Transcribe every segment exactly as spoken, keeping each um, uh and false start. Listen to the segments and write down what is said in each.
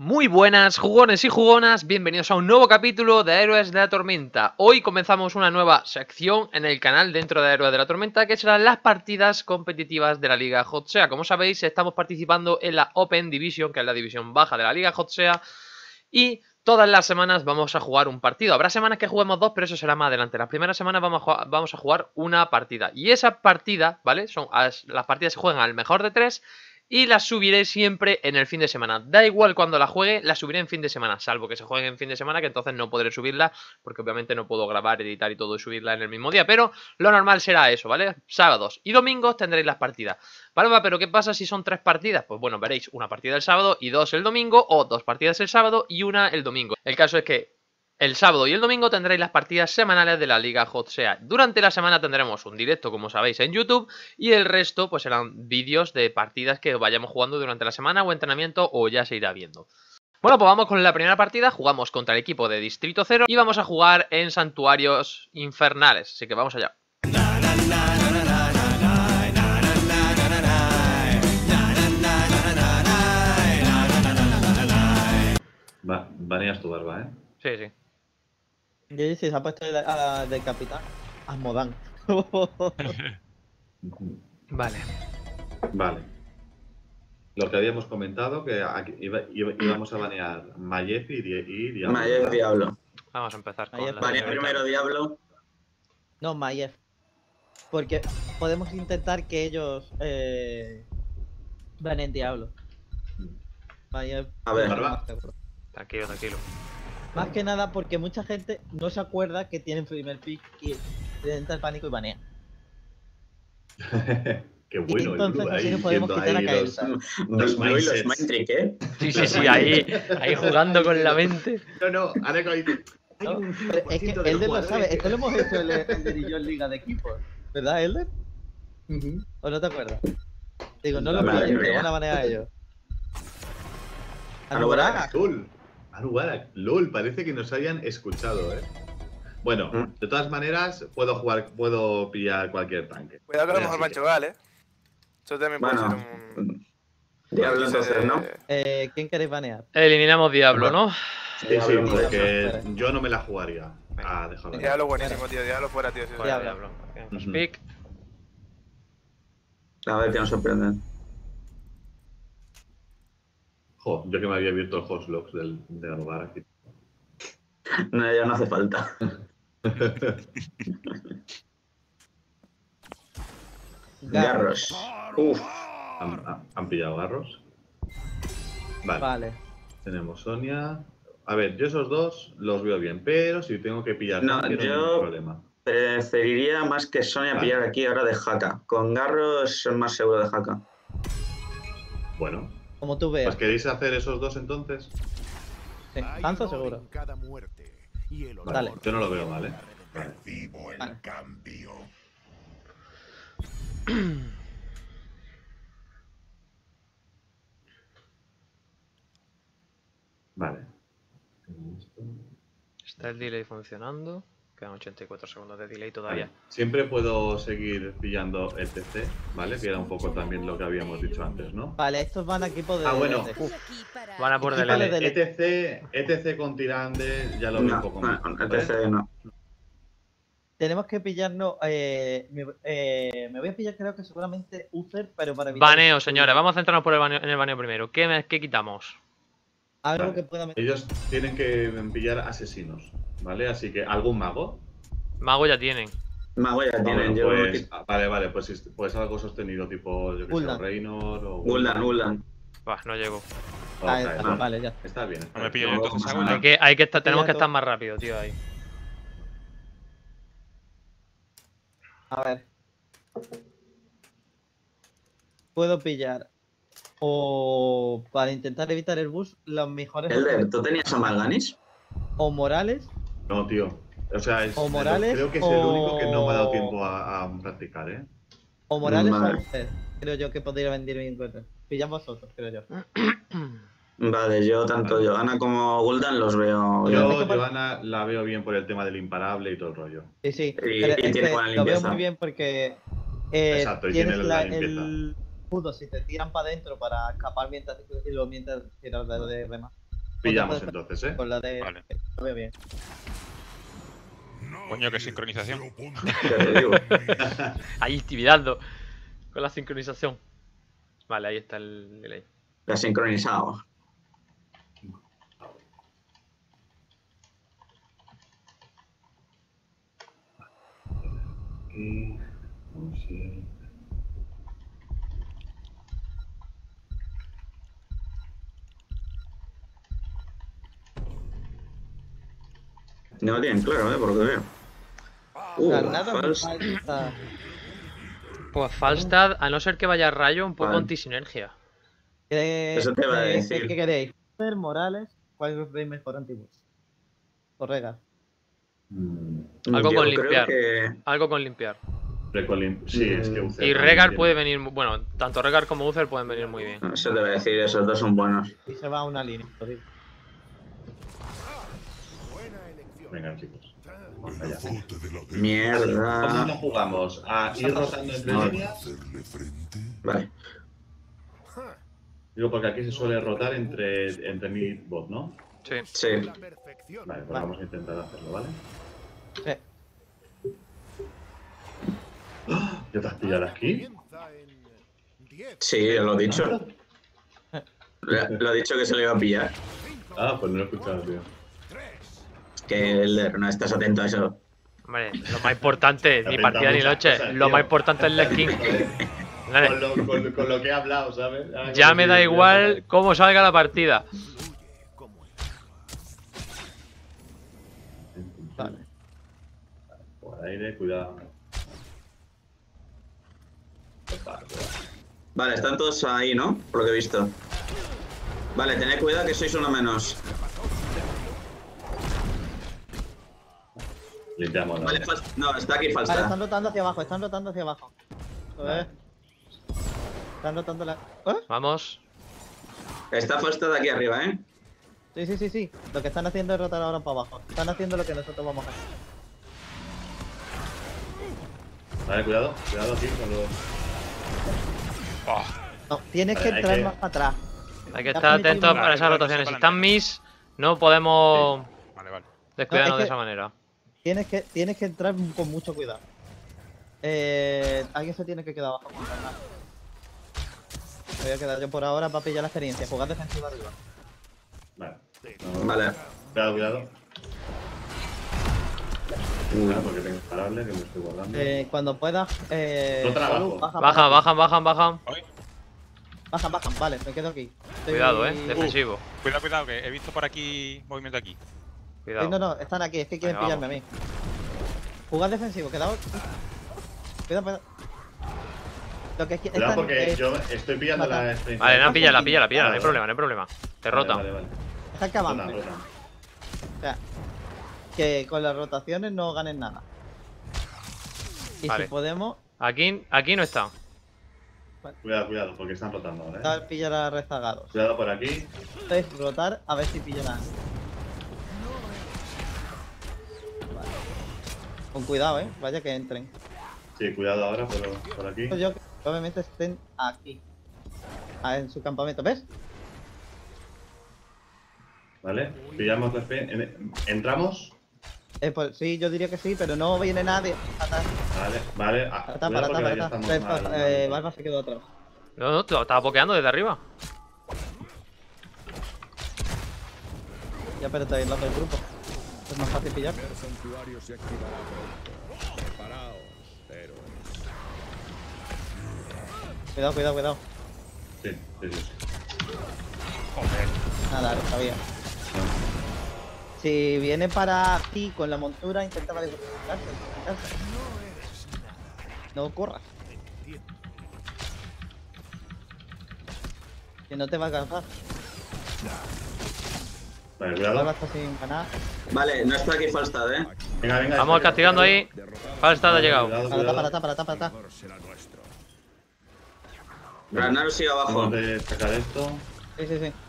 Muy buenas jugones y jugonas, bienvenidos a un nuevo capítulo de Héroes de la Tormenta. Hoy comenzamos una nueva sección en el canal dentro de Héroes de la Tormenta, que serán las partidas competitivas de la Liga HotSea. Como sabéis, estamos participando en la Open Division, que es la división baja de la Liga HotSea, y todas las semanas vamos a jugar un partido. Habrá semanas que juguemos dos, pero eso será más adelante. Las primeras semanas vamos a jugar, vamos a jugar una partida, y esa partida, ¿vale? Son las partidas se juegan al mejor de tres. Y las subiré siempre en el fin de semana. Da igual cuando la juegue, la subiré en fin de semana. Salvo que se jueguen en fin de semana, que entonces no podré subirla. Porque obviamente no puedo grabar, editar y todo y subirla en el mismo día. Pero lo normal será eso, ¿vale? Sábados y domingos tendréis las partidas. Paloma, ¿pero qué pasa si son tres partidas? Pues bueno, veréis una partida el sábado y dos el domingo. O dos partidas el sábado y una el domingo. El caso es que el sábado y el domingo tendréis las partidas semanales de la Liga HotSea. Durante la semana tendremos un directo, como sabéis, en YouTube. Y el resto, pues serán vídeos de partidas que vayamos jugando durante la semana o entrenamiento, o ya se irá viendo. Bueno, pues vamos con la primera partida. Jugamos contra el equipo de Distrito Cero y vamos a jugar en Santuarios Infernales. Así que vamos allá. Va, baneas tu barba, ¿eh? Sí, sí. Y sí, se ha puesto de, a, de capitán Asmodán. Vale. Vale. Lo que habíamos comentado, que aquí iba- iba- íbamos a banear Mayef y, Di- y Diablo. Mayef Diablo. Vamos a empezar con Ahí la Banea señorita. primero Diablo. No, Mayer. Porque podemos intentar que ellos eh, banen Diablo. Mayer. A ver. Barba. Tranquilo, tranquilo. Más que nada porque mucha gente no se acuerda que tienen primer pick y le entra el pánico y banea. Qué bueno, entonces el Blue así ahí nos podemos viendo quitar ahí a los, Kael'thas. los Blue y los mindsets. Mindtrick, ¿eh? Sí, sí, sí, ahí, ahí jugando con la mente. No, no, ahora que dice, hay No, un pero es que cinco por ciento de Elder lo jugadores sabe. que- Esto lo hemos hecho en el, el de yo en Liga de Equipos. ¿Verdad, Elder? Ujú. ¿O no te acuerdas? Digo, no lo Madre pillen, que mía. van a banear a ellos. Anubarak. LOL. Anubarak. LOL, parece que nos hayan escuchado, ¿eh? Bueno, Mm. de todas maneras, puedo jugar, puedo pillar cualquier tanque. Cuidado que a lo Así mejor que- Manchogal, ¿eh? Eso también puede Bueno. ser un... Diablo entonces, ¿no? Eh, ¿Quién queréis banear? Eliminamos Diablo, ¿no? Sí, sí, Diablo, porque Diablo. yo no me la jugaría. Ah, déjalo. Diablo buenísimo, tío. Diablo fuera, tío. Sí, sí. Fuera Diablo. Diablo. Ujú. Pick. A ver qué nos sorprenden. Jo, yo que me había abierto el hostlogs del, de Anubarak. No, ya no hace falta. Garros. Uf. ¿Han, han- han pillado garros? Vale. Vale. Tenemos Sonia. A ver, yo esos dos los veo bien, pero si tengo que pillar No, tanque, no hay yo- ningún problema. Preferiría más que Sonia Vale. pillar aquí ahora de Haka. Con Garros es más seguro de Haka. Bueno, Como tú veas. pues ¿queréis hacer esos dos entonces? Sí, Hanzo seguro. Cada muerte y el olor Dale. Yo no lo veo mal, ¿eh? Vale. Recibo el Vale. cambio. Vale. Está el delay funcionando. Quedan ochenta y cuatro segundos de delay todavía. Vale. Siempre puedo seguir pillando el T C, ¿vale? Que era un poco también lo que habíamos dicho antes, ¿no? Vale, estos van a equipo de. Ah, bueno. de- Uf. Van a por Equipo delay. de- E T C, E T C con Tirande, ya lo veo un No, poco no, más. con ¿vale? el T C no. Tenemos que pillarnos. Eh, me, eh, me voy a pillar, creo que seguramente Uther, pero para evitar. Baneo, señores. Vamos a centrarnos por el baneo, en el baneo primero. ¿Qué, me- qué quitamos? Algo Vale. que pueda meter. Ellos tienen que pillar asesinos, ¿vale? Así que, ¿algún mago? Mago ya tienen. Mago ya Ah, tienen. bueno, Yo pues, ah, vale, vale, pues, is- pues algo sostenido, tipo, yo que sé, Gul'dan. Reynor o... Gul'dan, Gul'dan. Bah, no llego. Ok, Ah, está, vale. vale, ya. Está bien. está No me bien. pillo yo entonces a No, Gul'dan. Hay que, hay que estar, tenemos que Pillando. estar más rápido, tío, ahí. A ver. Puedo pillar. O para intentar evitar el bus, los mejores. Elder, ¿tú tenías a Malganis? O Morales. No, tío. O sea, es, O Morales creo que es el o- único que no me ha dado tiempo a, a practicar, ¿eh? O Morales Vale. o Uther. Creo yo que podría venir bien con él. Pillamos vosotros, creo yo. Vale, yo tanto Vale. Johanna como Gul'dan los veo. Yo, sé que por- Johanna, la veo bien por el tema del imparable y todo el rollo. Sí, sí. Y- pero y es tiene que buena lo veo limpieza. muy bien porque eh, Exacto, y tienes tiene la- la limpieza. el escudo si te tiran para adentro para escapar mientras, y lo mientras tiras de, de rema. Pillamos entonces, ¿eh? Con la de... Vale. Lo veo bien. Coño, qué sincronización. Ya te digo. Ahí intimidando con la sincronización. Vale, ahí está el delay. La sincronizado. Aquí, vamos a ir. No lo tienen claro, ¿eh? Por lo que veo. Uh, Granada me falso. falta. Pues Falstad, a no ser que vaya rayo, un poco Vale. antisinergia. ¿Qué, Eso te iba a qué- decir. ¿Qué queréis? Uber, Morales, ¿cuál veis mejor antiguo? O Rega. Mm, Algo Yo con creo limpiar. que- Algo con limpiar. Recolim- Sí, es que Mm. Uther Y también Regar tiene- puede venir, mu- bueno, tanto Regar como Uther pueden venir muy bien. Eso te voy a decir, esos dos son buenos. Y se va a una línea. lo digo. Venga, chicos. Vamos allá. ¿Cómo Mierda. nos jugamos? ¿A ir rotando entre No. líneas? Vale. Digo, porque aquí se suele rotar entre, entre mid y bot, ¿no? Sí. Sí. Vale, pues vamos a intentar hacerlo, ¿vale? Sí. ¡Ah! ¿Ya te has pillado aquí? Sí, lo he dicho. Lo lo he dicho que se lo iba a pillar. Ah, pues no lo he escuchado, tío. Que Elder, no estás atento a eso. Hombre, lo más importante, ni Atenta partida ni muchas noche, cosas, lo tío. más importante es la skin. Vale, Con lo, con, con lo que he hablado, ¿sabes? Ahora ya que me sí, da ya igual está. cómo salga la partida. Vale. Por aire, cuidado. Vale, cuidado. Vale, están todos ahí, ¿no? Por lo que he visto. Vale, tened cuidado que sois uno menos. Limpiamos la Vale, fal- no, está aquí Vale, falta. están rotando hacia abajo, están rotando hacia abajo. A ver. Están rotando la. ¿Eh? Vamos. Está falta de aquí arriba, ¿eh? Sí, sí, sí, sí. Lo que están haciendo es rotar ahora para abajo. Están haciendo lo que nosotros vamos a hacer. Vale, cuidado, cuidado aquí con los. Oh, No, tienes Vale, que hay entrar que- más para atrás. Hay que Ya estar permitido- atentos a Vale, esas vale, rotaciones. Si vale. están mis, no podemos vale, vale. descuidarnos No, es de que- esa manera. Tienes que, tienes que entrar con mucho cuidado. Eh, alguien se tiene que quedar abajo con Granada. Me voy a quedar yo por ahora para pillar la experiencia. Jugar defensiva arriba. Vale. Vale. Cuidado, cuidado. Cuidado porque tengo parable que me estoy guardando. Eh, cuando puedas. Eh, Rota Solu, abajo. baja, Bajan, bajan, bajan, bajan. Bajan, bajan. Vale, me quedo aquí. Estoy- Cuidado, eh, defensivo. Cuidado, cuidado, que he visto por aquí movimiento aquí. Sí, Cuidado. no, no, están aquí. Es que quieren Venga, pillarme a mí. Jugar defensivo, quedado. Cuidado, cuidado. Lo que es que Cuidado están, porque eh, yo estoy pillando mata. la experiencia. Vale, no, píllala, píllala, Ah, píllala, no hay vale. problema, no hay problema. Te Vale, rota. Vale, vale. están que Rota, avancen. rota. O sea, que con las rotaciones no ganen nada. Y Vale. si podemos, Aquí, aquí no está. Cuidado, cuidado, porque están rotando ahora, ¿eh? dar, pillar a rezagados. Cuidado por aquí. Entonces, rotar a ver si pillan a. Vale. Con cuidado, eh. Vaya que entren. Sí, cuidado ahora por, por aquí. Yo que probablemente estén aquí. Ah, en su campamento, ¿ves? Vale, pillamos la experiencia. En- Entramos. Eh, pues sí, yo diría que sí, pero no viene nadie. Atrás, Vale, vale. Ah, atrás, cuidado para porque atrás, ya para estamos atrás. mal, Eh, mal. Barba se quedó atrás. No, no, te lo estaba pokeando desde arriba. Ya, pero te lo del grupo. Es más fácil pillar. El santuario se activará pronto. Preparaos, héroes. Cuidado, cuidado, cuidado. Sí, sí, sí. sí. Joder. Nada, lo sabía. Si viene para ti con la montura, intenta desconectarse. No corras. Que no te va a alcanzar. Vale, Barba cuidado. está sin ganar. Vale, no está aquí Falstad, ¿eh? Venga, venga. Vamos espera, castigando ahí. Derrotado. Falstad ha llegado. Cuidado, Para atrás, para cuidado. atrás, para atrás, para atrás. Mejor será nuestro. Granaro sigue abajo. Vamos de sacar esto. Sí, sí, sí.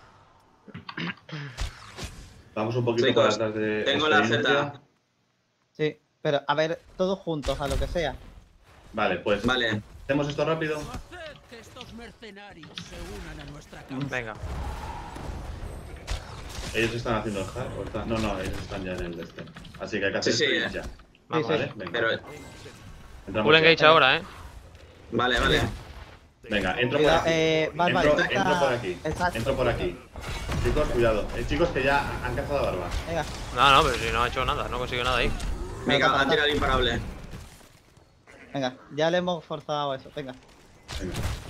Vamos un poquito Chicos, para atrás de. tengo la experiencia. Z. Sí, pero a ver, todos juntos, a lo que sea. Vale, pues. Vale. Hacemos esto rápido. Haced que estos mercenarios se unan a nuestra causa. Venga. Ellos están haciendo el hack. o están- No, no, ellos están ya en el este. Así que hay que hacer Sí, sí, sprint ya. Vamos, sí. Vale, venga. Pero, Entramos Full ya. engage ahora, eh. vale, vale. Venga, entro por Cuidado, aquí. eh, Barba, entro, intenta- entro por aquí. Exacto. Entro por aquí. Chicos, cuidado. Eh, chicos que ya han cazado a Barba. Venga, No, no, pero si no ha hecho nada, no consigue nada ahí. Venga, a tirar imparable. venga, ya le hemos forzado eso, venga. Venga.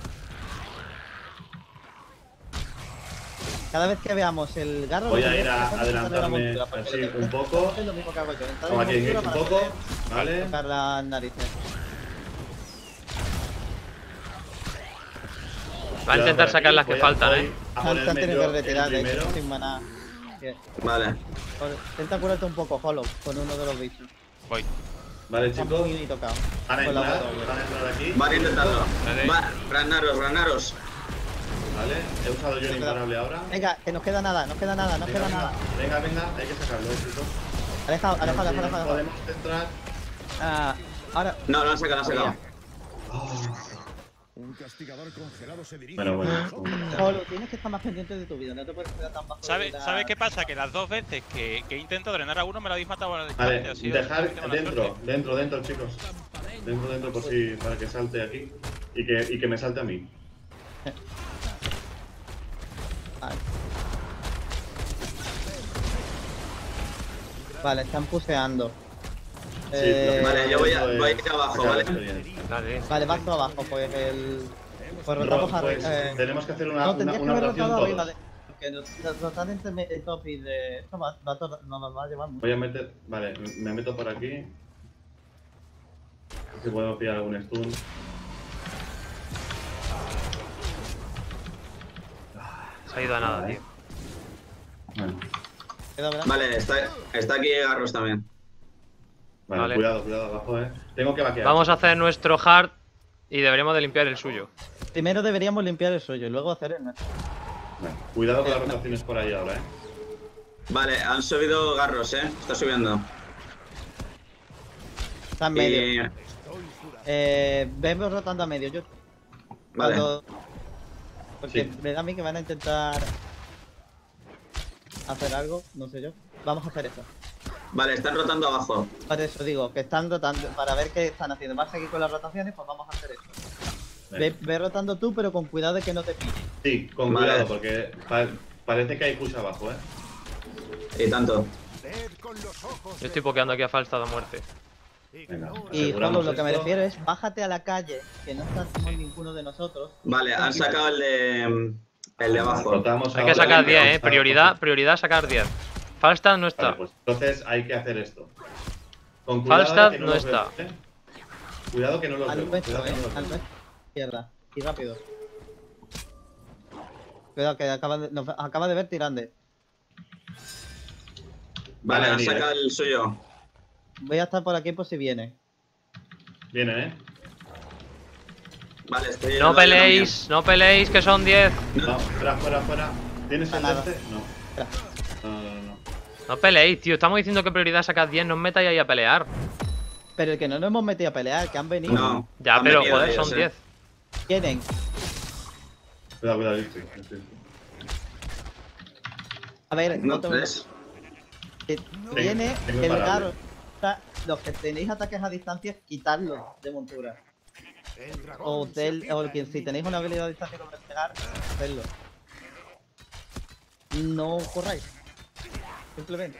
Cada vez que veamos el garro... Voy lo a que ir a voy hacer es quitarle la adelantarme montura, porque así lo que- un poco. Es lo mismo que hago yo, entrar Como en aquí montura un para poco. poder Vale. tocar las narices. Va a intentar sacar las que Voy a- faltan, voy eh. a Se han ponerme tenido yo que retirar, el de hecho, primero. sin maná. Que- Vale. Joder, intenta curarte un poco, Hollow, con uno de los bichos. Voy. Vale, Está chicos. muy tocado. Van a Con la entrar, botella. van a entrar aquí. Van a intentarlo. Vale. Va, Ragnaros, Ragnaros. Vale, he usado yo el imparable ahora. Venga, que nos queda nada, nos queda nada, nos Venga, queda venga, nada. venga, venga, hay que sacarlo, eh, chicos. Aleja, aleja, aleja, Sí, aleja, aleja. Podemos entrar. Ah, ahora, No, lo han sacado, lo han sacado. Un castigador congelado se dirige. Bueno, bueno. Hollow, tienes que estar más pendiente de tu vida, no te puedes quedar tan bajo. ¿Sabe, de la- ¿Sabe qué pasa? Que las dos veces que, que intento drenar a uno me lo habéis matado a la Vale, distancia. ha sido- ha dejar sido mala dentro, suerte. dentro, dentro, chicos. Dentro, dentro, por si, para que salte aquí. Y que, y que me salte a mí. Vale. Vale, están puseando. Sí, Eh, Vale, yo voy a- eso voy a es ir abajo, sacar ¿vale? experiencia. Dale. Vale, vas tú abajo, pues el. Pues Ro- rotamos pues, arriba. Eh, tenemos que hacer una, no, una, tendrías que una haber rotación rotado arriba. todos. De, porque nos- rotar entre me- el top y de. Esto va, va, a to- nos va a llevar mucho. Voy a meter. Vale, me meto por aquí. Si puedo pillar algún stun. Se ha ido a nada, tío. Bueno, Queda, ¿verdad? Vale, está, está aquí Garros también. vale, Vale. cuidado, cuidado abajo, eh. Tengo que vaquear. Vamos a hacer nuestro hard y deberíamos de limpiar el suyo. Primero deberíamos limpiar el suyo y luego hacer el nuestro. Vale, cuidado con las rotaciones por ahí ahora, eh. Vale, han subido Garros, eh. Está subiendo. Está en medio. Y... Eh, vemos rotando a medio. Yo. Vale. Cuando- Porque Sí. me da a mí que van a intentar hacer algo, no sé yo. Vamos a hacer eso. Vale, están rotando abajo. Por eso digo, que están rotando, para ver qué están haciendo. ¿Vas a seguir con las rotaciones? Pues vamos a hacer eso. Ve, Venga. ve rotando tú, pero con cuidado de que no te pille. Sí, con Vale. cuidado, porque pa- parece que hay push abajo, eh. Y tanto. Yo estoy pokeando aquí a Falstad a muerte. Venga, Y aseguramos Hollow, lo que me esto. refiero es, bájate a la calle, que no está muy ninguno de nosotros. Vale, han sacado el de. El de abajo. Rotamos Hay que ahora, sacar venga, diez, eh. vamos a- Prioridad, prioridad sacar diez. Falstad no está. Vale, pues entonces hay que hacer esto. Con cuidado Falstad que no los está. veo, ¿eh? Cuidado que no los Al veo. nuestro, Cuidado eh. que no los Al veo. nuestro. Izquierda. Y rápido. Cuidado, que acaba de, nos acaba de ver Tirande. Vale, Van a han venir, sacado eh. el suyo. Voy a estar por aquí por si viene. Vienen, eh. Vale, estoy. No peleéis, no peleéis, que son diez. No, fuera, fuera, fuera. ¿Tienes el de Nada. este? No. Espera. No, no, no. No peleéis, tío. Estamos diciendo que prioridad sacad diez, no os metáis ahí a pelear. Pero el que no nos hemos metido a pelear, que han venido. No. Ya, han pero venido joder, ellos, son eh. diez. Vienen. Cuidado, cuidado, Listo, listo. A ver, No, otro- tres. que viene tengo el imparable. carro. O sea, los que tenéis ataques a distancia, quitadlos de montura. O, del, o que si tenéis una habilidad a distancia para pegar, hacedlo. No corráis. Simplemente.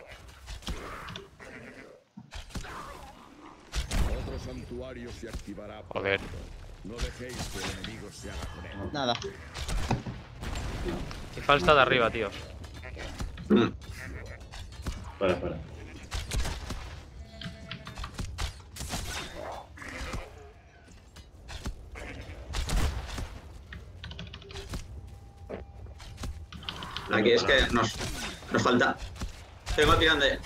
Otro santuario se activará. Joder. No dejéis que el enemigo se haga con él. Nada. Y Falstad de arriba, tío. Mm. Fuera, fuera. Aquí es que nos, nos falta. Tengo tirande.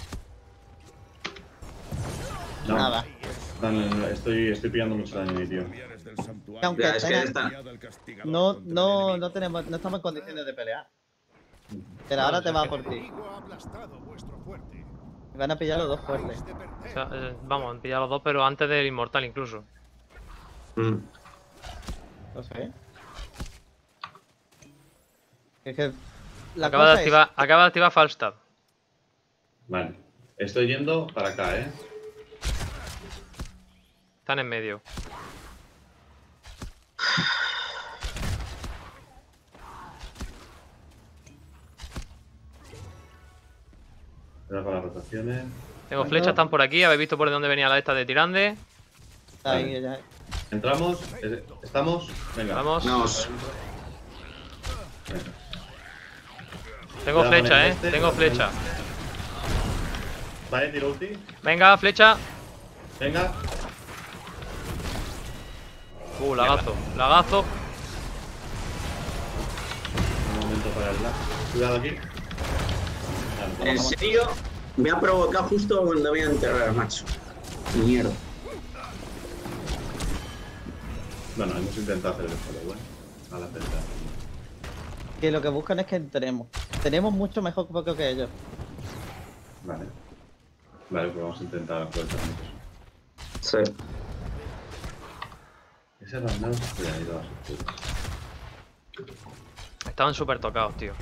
No. Nada. No, no, no, estoy, estoy pillando mucho daño ahí, tío. Guardianes del santuario. Que aunque Ya, es que tenga- está- Enviado al castigador no, contra el no, enemigo. no tenemos, no estamos en condiciones de pelear. Pero ahora te va por ti. Van a pillar los dos fuertes. O sea, eh, vamos, han pillado los dos, pero antes del inmortal incluso. Mm. No sé. Es que la Acaba de cosa es- activar, acaba de activar Falstad. Vale. Estoy yendo para acá, ¿eh? Están en medio. Cuidado con las rotaciones. Tengo Bueno. flechas, están por aquí. Habéis visto por dónde venía la esta de Tirande. Ahí, ya. Entramos. eh, ¿Estamos? Venga. Vamos. Vamos. Venga. Tengo Cuidado con flecha, el eh. este, Tengo con flecha. el- Vale, tiro ulti. Venga, flecha. Venga. Uh, lagazo. Lagazo. Un momento para el lag. Cuidado aquí. Vale, ¿En vamos. serio? Me ha provocado justo cuando voy a enterrar, macho. Mierda. Bueno, hemos intentado hacer el follow, ¿eh? A la pelea. Que lo que buscan es que entremos. Tenemos mucho mejor poco que ellos. Vale. Vale, pues vamos a intentar aprovechar mucho. Sí. Ese Randall se ha ido a sus putas. Estaban súper tocados, tío.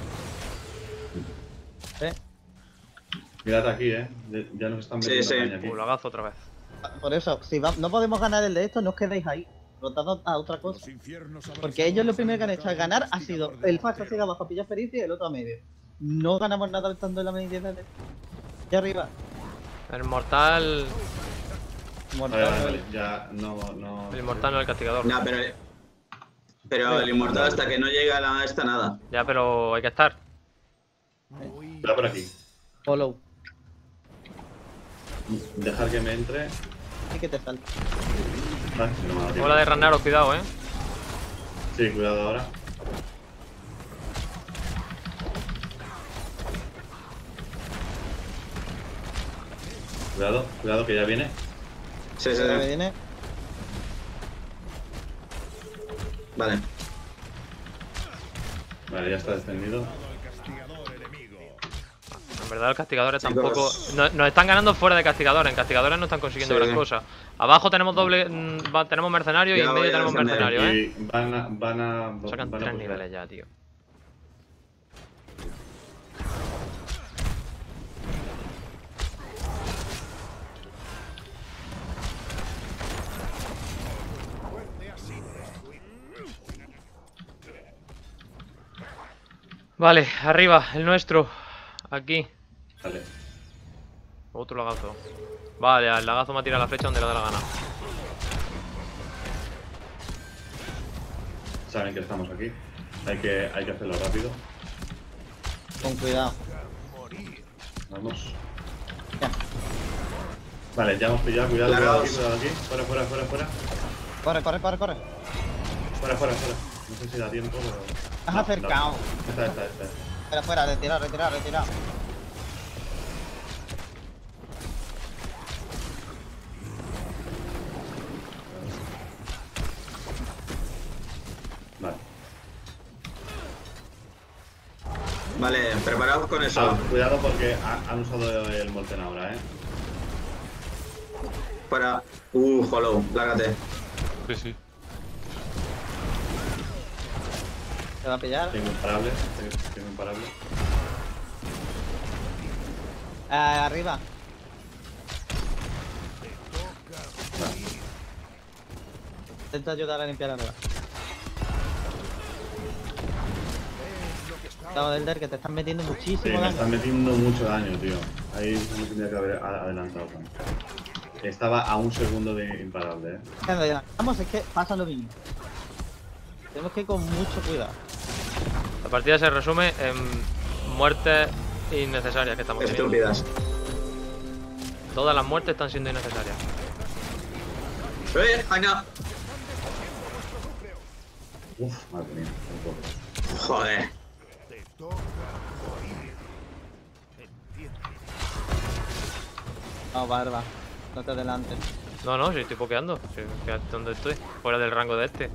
¿Eh? Mirad aquí, eh. Ya- Ya nos están Sí, metiendo sí. caña aquí. Uh, lagazo otra vez. Por eso, si va- no podemos ganar el de estos, no os quedéis ahí. Rotando a otra cosa. Los infiernos Porque ellos lo primero que han hecho al ganar ha sido el Fast ha sido abajo a pillar experiencia y el otro a medio. No ganamos nada estando en la media de y arriba. El mortal. Mortal. Vale, vale, vale. Ya no, no. El mortal no el castigador. No, pero. Pero el inmortal hasta que no llega a la esta nada. Ya, pero hay que estar. Cuidado por aquí. Follow. Dejar que me entre. Y que te salta. Vale, no me ha dado tiempo. Bola de Ranaro, cuidado, eh. Sí, cuidado ahora. Cuidado, cuidado que ya viene. Sí, sí, Ahora me sí. viene. Vale. Vale, ya está defendido. En verdad, el castigadores Chicos. tampoco. No- Nos están ganando fuera de castigadores. En castigadores no están consiguiendo Sí. gran cosa. Abajo tenemos doble. mm, va- tenemos mercenarios y Ya en voy medio a tenemos defender. mercenarios, eh. Y van a. Van a. Sacan van a tres pushar. niveles ya, tío. Vale, arriba, el nuestro. Aquí. Vale. Otro lagazo. Vale, el lagazo me ha tirado la flecha donde le da la gana. Saben que estamos aquí. Hay que, hay que hacerlo rápido. Con cuidado. Vamos. Ya. Vale, ya hemos pillado. Cuidado, cuidado Largaos. aquí, cuidado aquí. Fuera, fuera, fuera, fuera. Corre, corre, corre, corre. Fuera, fuera, fuera. No sé si da tiempo, pero. Has No, acercado. no. Esta, esta, esta. Fuera, fuera, retirar, retirar, retirar. Vale. Vale, preparaos con eso. Ah, cuidado porque ha- han usado el Molten ahora, eh. Para. Uh, hollow, lárgate. Sí, sí. Te va a pillar. Tengo imparable. Tengo, tengo imparable. Ah, arriba. Vale. Intenta ayudar a limpiar arriba. Cuidado del der que te están metiendo Sí, muchísimo me daño. están metiendo mucho daño, tío. Ahí no tendría que haber a- adelantado tanto. Estaba a un segundo de imparable, eh. Cuando llegamos es que pasa lo mismo. Tenemos que ir con mucho cuidado. La partida se resume en muertes innecesarias que estamos teniendo. Estúpidas. Todas las muertes están siendo innecesarias. ¡Eh! ¡Ay, no! Uf, madre mía. no puedo. Joder. No, barba. No te adelantes. No, no, si estoy pokeando. Si, fíjate dónde estoy. Fuera del rango de este.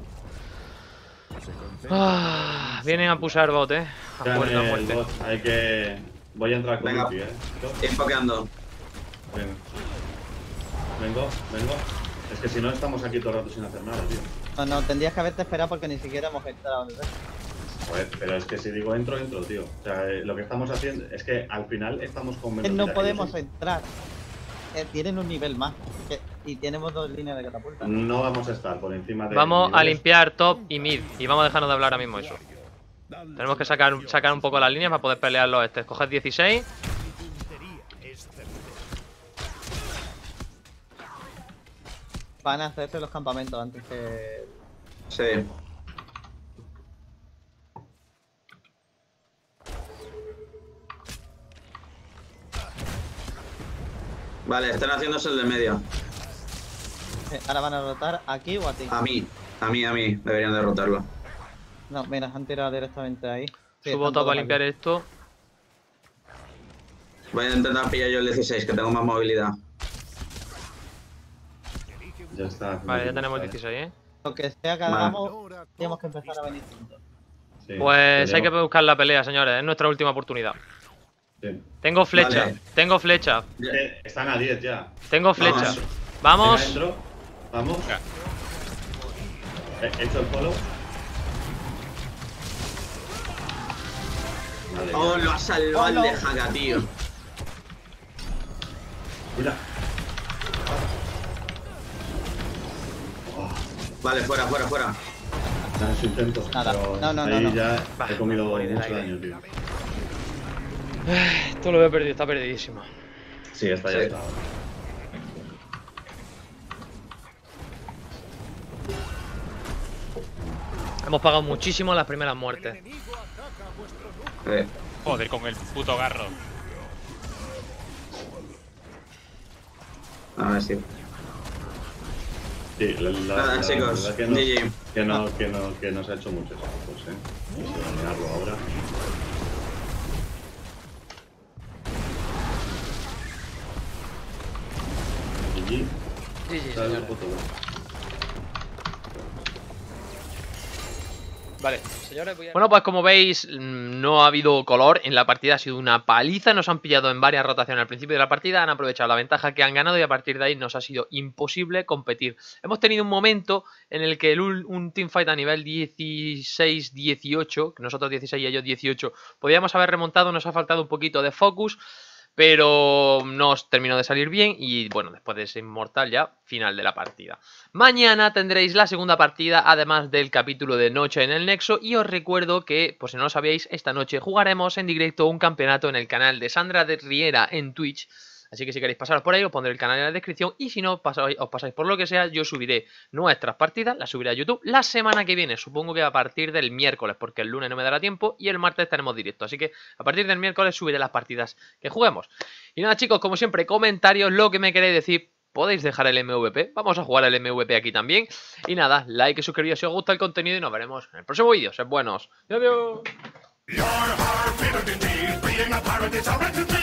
Ah, vienen a pusar bot, eh. A Ya, fuerza, a el muerte. bot, hay que. Voy a entrar con Venga. ulti, eh. Ir pokeando. Venga. Vengo, vengo. Es que si no estamos aquí todo el rato sin hacer nada, tío. No, no, tendrías que haberte esperado porque ni siquiera hemos entrado. ¿no? Joder, pero es que si digo entro, entro, tío. O sea, eh, lo que estamos haciendo es que al final estamos con menos No vida que podemos ellos, ¿sí? entrar. Eh, tienen un nivel más. que- y tenemos dos líneas de catapulta. No vamos a estar por encima de. Vamos a niveles. limpiar top y mid. Y vamos a dejarnos de hablar ahora mismo eso. Tenemos que sacar, sacar un poco las líneas para poder pelear los estes. Coges dieciséis. Van a hacerse los campamentos antes que. Sí. Vale, están haciéndose el de medio. eh, ahora van a rotar aquí o a ti. A mí, a mí, a mí. Deberían derrotarlo. No, mira, han tirado directamente ahí. Sí, Subo están top todos para limpiar aquí. esto. Voy a intentar pillar yo el dieciséis, que tengo más movilidad. Ya está. Vale, ya tenemos Vale. dieciséis, ¿eh? Lo que sea que Vale. hagamos, tenemos que empezar a venir juntos. Sí, Pues hay que tenemos- buscar la pelea, señores. Es nuestra última oportunidad. sí. Tengo flecha. Vale. Tengo flecha. Eh, Están a diez ya. Tengo flecha. Vamos. Vamos. Venga, entro. Vamos. Venga. He hecho el follow. Vale, Oh, ya. lo ha salvado el Oh, no. de Haka, tío. Mira. Vale, fuera, fuera, fuera. Dan su intento. Nada. pero No, no, no, ahí no. ya Va, he comido morir del mucho aire. daño, tío. Esto lo he perdido, está perdidísimo. Sí, está ya Sí. está. Hemos pagado muchísimo las primeras muertes. Eh, Joder, con el puto garro. a ver si. Sí, la, la, Nada, la chicos, verdad que no, G G. que no, que no, que nos ha hecho muchos puntos, eh. Vamos a dominarlo ahora. G G. Sí, sí, Dale, señores. puto, Vale, señores, voy a... Bueno, pues como veis, mm, no ha habido color en la partida, ha sido una paliza, nos han pillado en varias rotaciones al principio de la partida, han aprovechado la ventaja que han ganado y a partir de ahí nos ha sido imposible competir. Hemos tenido un momento en el que el, ul- un teamfight a nivel dieciséis dieciocho, que nosotros dieciséis y ellos dieciocho, podíamos haber remontado, nos ha faltado un poquito de focus, pero nos terminó de salir bien y bueno, después de ese inmortal ya, final de la partida. Mañana tendréis la segunda partida, además del capítulo de Noche en el Nexo, y os recuerdo que, por si no lo sabíais, esta noche jugaremos en directo un campeonato en el canal de Sandra de Riera en Twitch. Así que si queréis pasaros por ahí, os pondré el canal en la descripción. Y si no pasáis, os pasáis por lo que sea, yo subiré nuestras partidas, las subiré a YouTube la semana que viene. Supongo que a partir del miércoles, porque el lunes no me dará tiempo y el martes tenemos directo. Así que a partir del miércoles subiré las partidas que juguemos. Y nada, chicos, como siempre, comentarios, lo que me queréis decir. Podéis dejar el M V P, vamos a jugar el M V P aquí también. Y nada, like y suscribiros si os gusta el contenido y nos veremos en el próximo vídeo. Sed buenos. Adiós. Your heart, being a pirate is a right to